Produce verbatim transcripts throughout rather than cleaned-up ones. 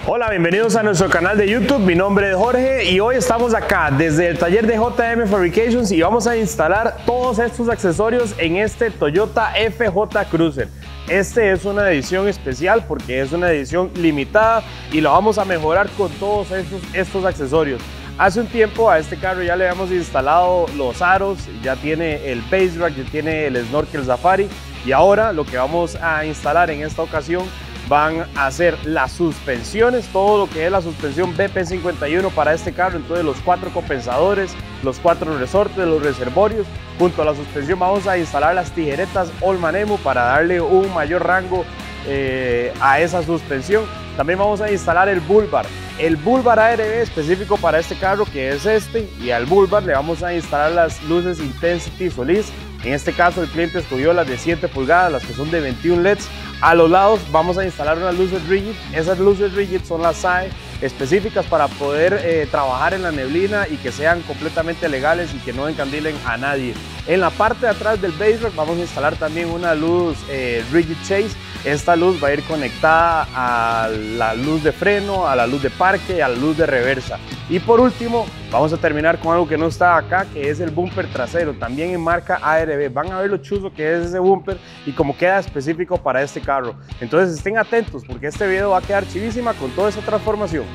Hola, bienvenidos a nuestro canal de YouTube. Mi nombre es Jorge y hoy estamos acá desde el taller de J M Fabrications y vamos a instalar todos estos accesorios en este Toyota F J Cruiser. Este es una edición especial porque es una edición limitada y lo vamos a mejorar con todos estos, estos accesorios. Hace un tiempo a este carro ya le habíamos instalado los aros, ya tiene el base rack, ya tiene el snorkel safari y ahora lo que vamos a instalar en esta ocasión van a ser las suspensiones, todo lo que es la suspensión B P cincuenta y uno para este carro. Entonces los cuatro compensadores, los cuatro resortes, los reservorios, junto a la suspensión vamos a instalar las tijeretas Allman Emu para darle un mayor rango eh, a esa suspensión. También vamos a instalar el bull bar, el bull bar A R B específico para este carro que es este, y al bull bar le vamos a instalar las luces Intensity Solis. En este caso el cliente escogió las de siete pulgadas, las que son de veintiún L E Ds. A los lados vamos a instalar unas luces rigid. Esas luces rigid son las S A E específicas para poder eh, trabajar en la neblina y que sean completamente legales y que no encandilen a nadie. En la parte de atrás del base rack vamos a instalar también una luz eh, rigid chase. Esta luz va a ir conectada a la luz de freno, a la luz de parque y a la luz de reversa. Y por último vamos a terminar con algo que no está acá, que es el bumper trasero, también en marca A R B. Van a ver lo chuzo que es ese bumper y cómo queda específico para este carro. Entonces estén atentos porque este video va a quedar chivísima con toda esa transformación.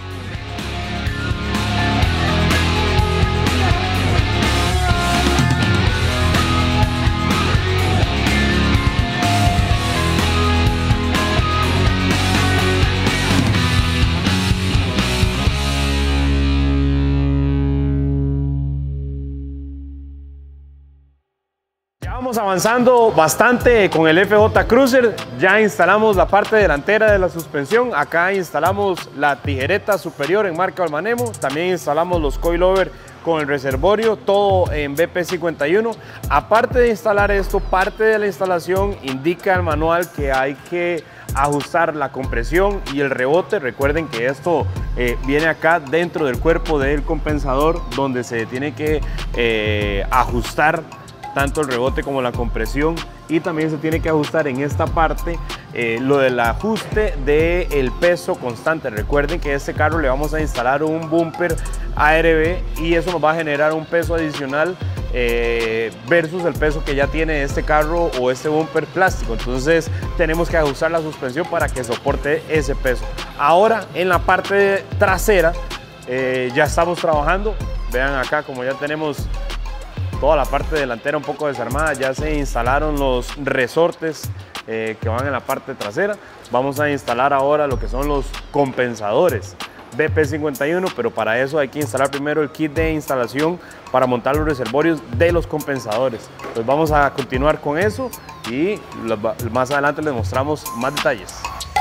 Vamos avanzando bastante con el F J Cruiser. Ya instalamos la parte delantera de la suspensión. Acá instalamos la tijereta superior en marca Allman Emu. También instalamos los coilover con el reservorio, todo en B P cincuenta y uno. Aparte de instalar esto, parte de la instalación indica el manual que hay que ajustar la compresión y el rebote. Recuerden que esto eh, viene acá dentro del cuerpo del compensador, donde se tiene que eh, ajustar tanto el rebote como la compresión, y también se tiene que ajustar en esta parte eh, lo del ajuste del peso constante. Recuerden que a este carro le vamos a instalar un bumper A R B y eso nos va a generar un peso adicional eh, versus el peso que ya tiene este carro o este bumper plástico. Entonces tenemos que ajustar la suspensión para que soporte ese peso. Ahora en la parte trasera eh, ya estamos trabajando. Vean acá como ya tenemos toda la parte delantera un poco desarmada, ya se instalaron los resortes eh, que van en la parte trasera. Vamos a instalar ahora lo que son los compensadores B P cincuenta y uno, pero para eso hay que instalar primero el kit de instalación para montar los reservorios de los compensadores. Pues vamos a continuar con eso y más adelante les mostramos más detalles.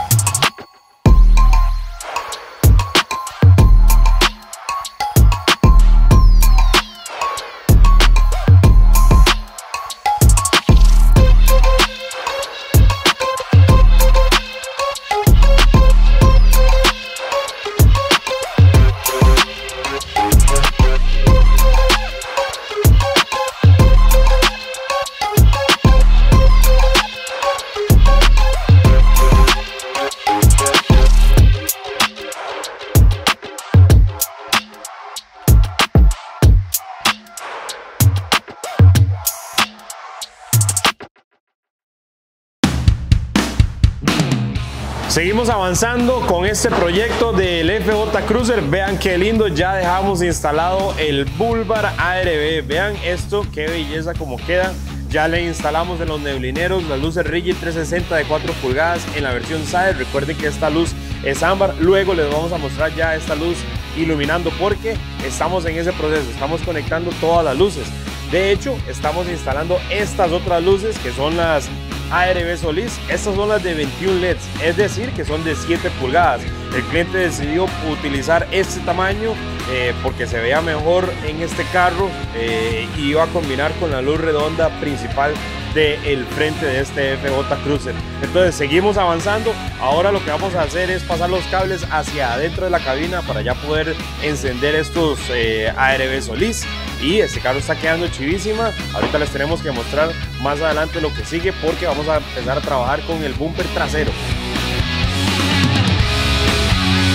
Seguimos avanzando con este proyecto del F J Cruiser. Vean qué lindo, ya dejamos instalado el bull bar A R B. Vean esto, qué belleza como queda. Ya le instalamos en los neblineros las luces Rigid trescientos sesenta de cuatro pulgadas en la versión S A E. Recuerden que esta luz es ámbar. Luego les vamos a mostrar ya esta luz iluminando porque estamos en ese proceso, estamos conectando todas las luces. De hecho, estamos instalando estas otras luces que son las A R B Solis. Estas son las de veintiún L E Ds, es decir, que son de siete pulgadas. El cliente decidió utilizar este tamaño eh, porque se veía mejor en este carro eh, y iba a combinar con la luz redonda principal del frente de este F J Cruiser. Entonces seguimos avanzando. Ahora lo que vamos a hacer es pasar los cables hacia adentro de la cabina para ya poder encender estos eh, A R B Solis. Y este carro está quedando chivísima. Ahorita les tenemos que mostrar más adelante lo que sigue porque vamos a empezar a trabajar con el bumper trasero.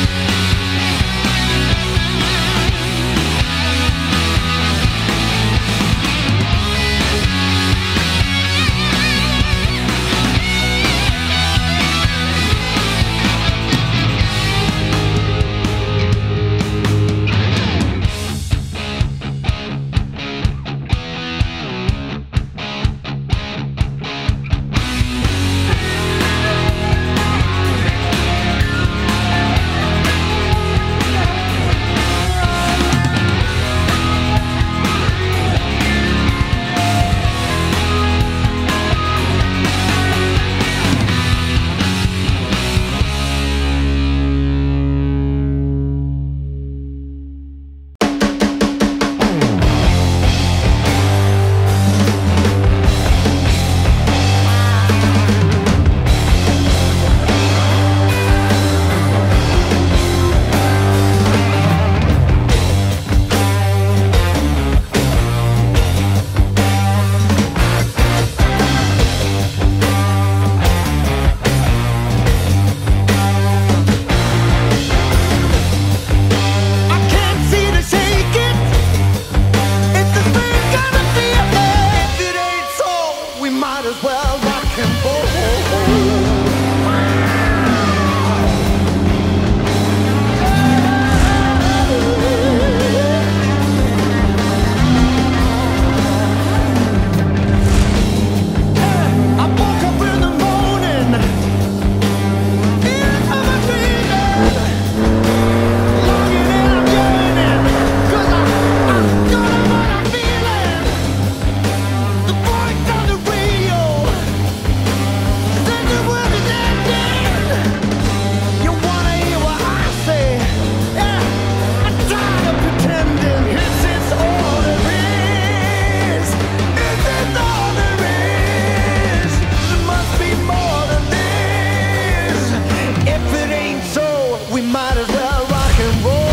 we might as well rock and roll.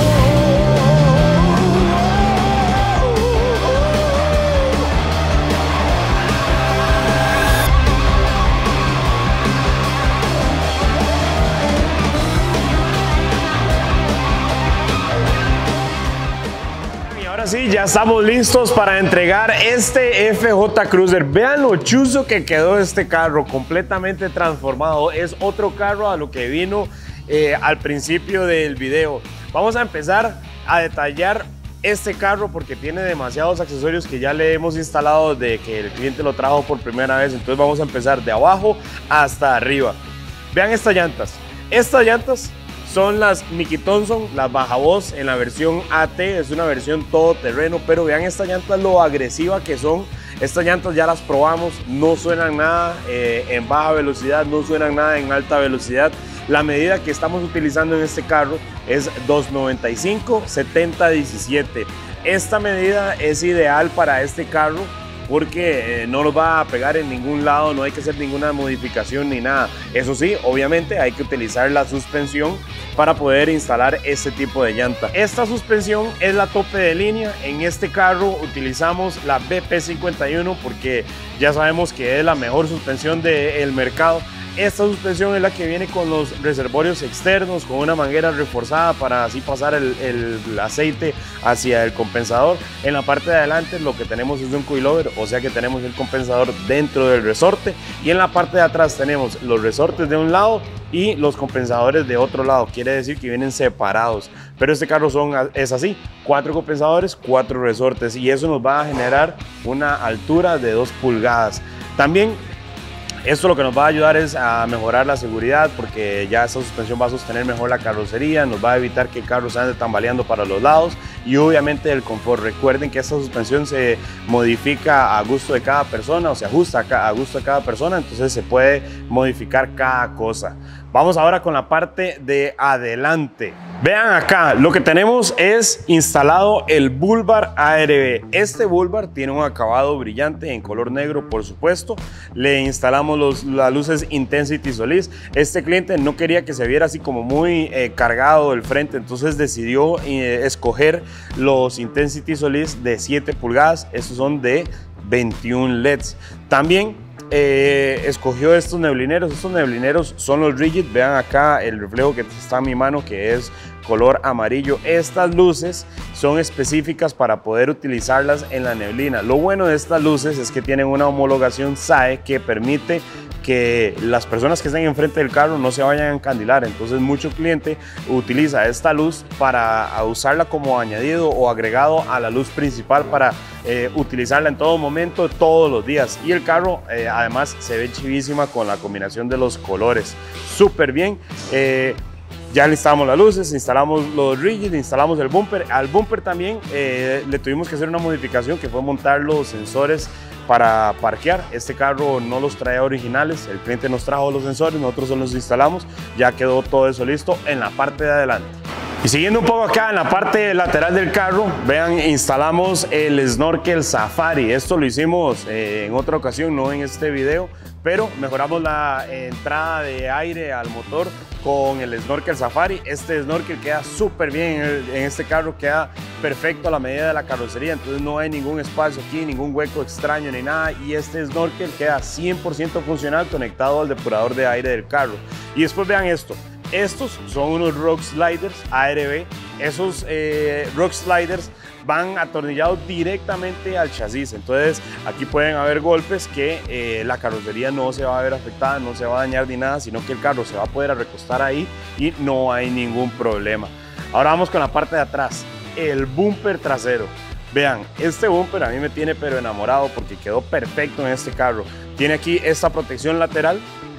Sí, ya estamos listos para entregar este F J Cruiser. Vean lo chuzo que quedó este carro, completamente transformado. Es otro carro a lo que vino eh, al principio del video. Vamos a empezar a detallar este carro porque tiene demasiados accesorios que ya le hemos instalado desde que el cliente lo trajo por primera vez. Entonces vamos a empezar de abajo hasta arriba. Vean estas llantas. Estas llantas son las Mickey Thompson, las baja voz en la versión A T, es una versión todoterreno, pero vean estas llantas lo agresiva que son. Estas llantas ya las probamos, no suenan nada eh, en baja velocidad, no suenan nada en alta velocidad. La medida que estamos utilizando en este carro es dos noventa y cinco setenta diecisiete. Esta medida es ideal para este carro porque eh, no nos va a pegar en ningún lado, no hay que hacer ninguna modificación ni nada. Eso sí, obviamente hay que utilizar la suspensión para poder instalar este tipo de llanta. Esta suspensión es la tope de línea. En este carro utilizamos la B P cincuenta y uno porque ya sabemos que es la mejor suspensión del mercado. Esta suspensión es la que viene con los reservorios externos, con una manguera reforzada para así pasar el, el aceite hacia el compensador. En la parte de adelante lo que tenemos es un coilover, o sea que tenemos el compensador dentro del resorte, y en la parte de atrás tenemos los resortes de un lado y los compensadores de otro lado. Quiere decir que vienen separados, pero este carro son, es así, cuatro compensadores, cuatro resortes, y eso nos va a generar una altura de dos pulgadas. También esto lo que nos va a ayudar es a mejorar la seguridad porque ya esta suspensión va a sostener mejor la carrocería, nos va a evitar que el carro se ande tambaleando para los lados y obviamente el confort. Recuerden que esta suspensión se modifica a gusto de cada persona o se ajusta a gusto de cada persona, entonces se puede modificar cada cosa. Vamos ahora con la parte de adelante. Vean acá, lo que tenemos es instalado el Bull Bar A R B. Este Bull Bar tiene un acabado brillante en color negro, por supuesto. Le instalamos los, las luces Intensity Solís. Este cliente no quería que se viera así como muy eh, cargado el frente, entonces decidió eh, escoger los Intensity Solís de siete pulgadas. Estos son de veintiún L E Ds. También Eh, escogió estos neblineros. Estos neblineros son los Rigid. Vean acá el reflejo que está en mi mano, que es color amarillo. Estas luces son específicas para poder utilizarlas en la neblina. Lo bueno de estas luces es que tienen una homologación S A E que permite que las personas que estén enfrente del carro no se vayan a encandilar. Entonces mucho cliente utiliza esta luz para usarla como añadido o agregado a la luz principal para eh, utilizarla en todo momento, todos los días. Y el carro eh, además se ve chivísima con la combinación de los colores, súper bien. Eh, Ya instalamos las luces, instalamos los rigid, instalamos el bumper. Al bumper también eh, le tuvimos que hacer una modificación que fue montar los sensores para parquear. Este carro no los traía originales, el cliente nos trajo los sensores, nosotros los instalamos, ya quedó todo eso listo en la parte de adelante. Y siguiendo un poco acá en la parte lateral del carro, vean, instalamos el Snorkel Safari. Esto lo hicimos eh, en otra ocasión, no en este video, pero mejoramos la entrada de aire al motor con el Snorkel Safari. Este snorkel queda súper bien en, en este carro, queda perfecto a la medida de la carrocería, entonces no hay ningún espacio aquí, ningún hueco extraño ni nada, y este snorkel queda cien por ciento funcional conectado al depurador de aire del carro. Y después vean esto. Estos son unos Rock Sliders A R B. Esos eh, Rock Sliders van atornillados directamente al chasis. Entonces aquí pueden haber golpes que eh, la carrocería no se va a ver afectada, no se va a dañar ni nada, sino que el carro se va a poder recostar ahí y no hay ningún problema. Ahora vamos con la parte de atrás, el bumper trasero. Vean, este bumper a mí me tiene pero enamorado porque quedó perfecto en este carro. Tiene aquí esta protección lateral,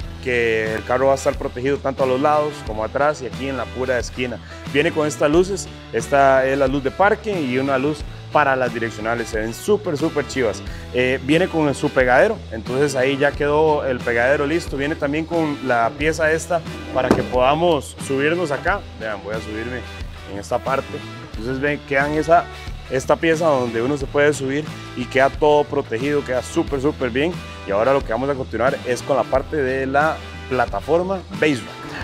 que el carro va a estar protegido tanto a los lados como atrás y aquí en la pura esquina. Viene con estas luces, esta es la luz de parque y una luz para las direccionales, se ven súper súper chivas. Eh, viene con su pegadero, entonces ahí ya quedó el pegadero listo. Viene también con la pieza esta para que podamos subirnos acá. Vean, voy a subirme en esta parte, entonces ven, quedan esa esta pieza donde uno se puede subir y queda todo protegido, queda súper súper bien. Y ahora lo que vamos a continuar es con la parte de la plataforma Base Rack.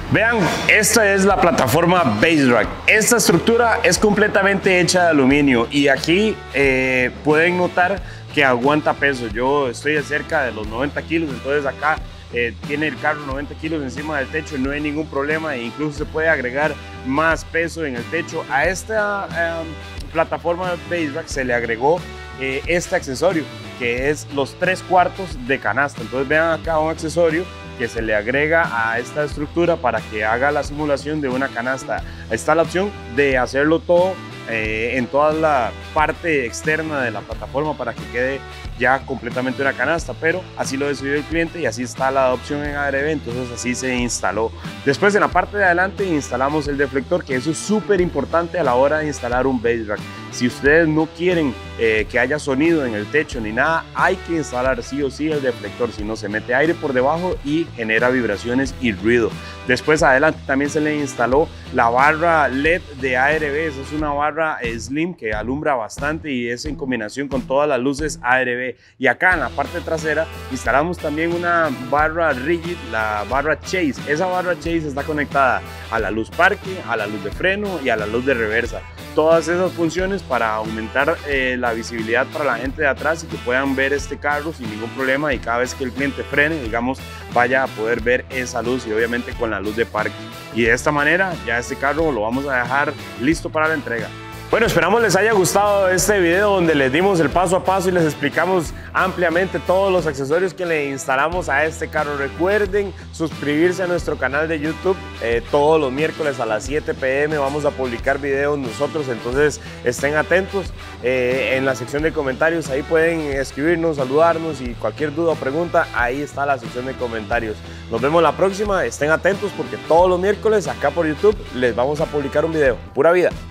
Vean, esta es la plataforma Baserack. Esta estructura es completamente hecha de aluminio y aquí eh, pueden notar que aguanta peso. Yo estoy cerca de los noventa kilos, entonces acá eh, tiene el carro noventa kilos encima del techo y no hay ningún problema, e incluso se puede agregar más peso en el techo. A esta eh, plataforma Baserack se le agregó eh, este accesorio, que es los tres cuartos de canasta. Entonces vean acá un accesorio que se le agrega a esta estructura para que haga la simulación de una canasta. Está la opción de hacerlo todo eh, en toda la parte externa de la plataforma para que quede ya completamente una canasta, pero así lo decidió el cliente y así está la adopción en A R B, entonces así se instaló. Después en la parte de adelante instalamos el deflector, que eso es súper importante a la hora de instalar un Baserack. Si ustedes no quieren eh, que haya sonido en el techo ni nada, hay que instalar sí o sí el deflector, si no se mete aire por debajo y genera vibraciones y ruido. Después adelante también se le instaló la barra L E D de A R B. Esa es una barra eh, slim que alumbra bastante y es en combinación con todas las luces A R B. Y acá en la parte trasera instalamos también una barra rigid, la barra Chase. Esa barra Chase está conectada a la luz parque, a la luz de freno y a la luz de reversa. Todas esas funciones para aumentar eh, la visibilidad para la gente de atrás y que puedan ver este carro sin ningún problema, y cada vez que el cliente frene, digamos, vaya a poder ver esa luz, y obviamente con la luz de parque. Y de esta manera ya este carro lo vamos a dejar listo para la entrega. Bueno, esperamos les haya gustado este video donde les dimos el paso a paso y les explicamos ampliamente todos los accesorios que le instalamos a este carro. Recuerden suscribirse a nuestro canal de YouTube. Eh, todos los miércoles a las siete p m vamos a publicar videos nosotros, entonces estén atentos. Eh, en la sección de comentarios ahí pueden escribirnos, saludarnos, y cualquier duda o pregunta, ahí está la sección de comentarios. Nos vemos la próxima, estén atentos porque todos los miércoles acá por YouTube les vamos a publicar un video. Pura vida.